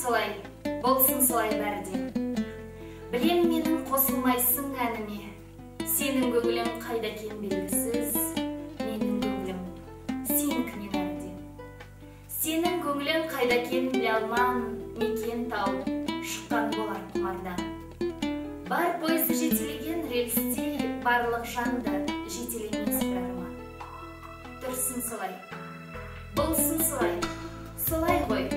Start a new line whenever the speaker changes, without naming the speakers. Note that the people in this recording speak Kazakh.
солай, болсын солай бәрде. Білем менің қосылмайсың әніме, сенің көңілің қайда кен белгісіз, менің көңілім сенікінен әрден. Сенің көңілің қайда кен біле алман, мекен тауып шыққан болар құмардан. Бар пойызды жетелеген рельсте барлық жанды жетелемес бір арман. Тұрсын солай, болсын солай, солай ғой.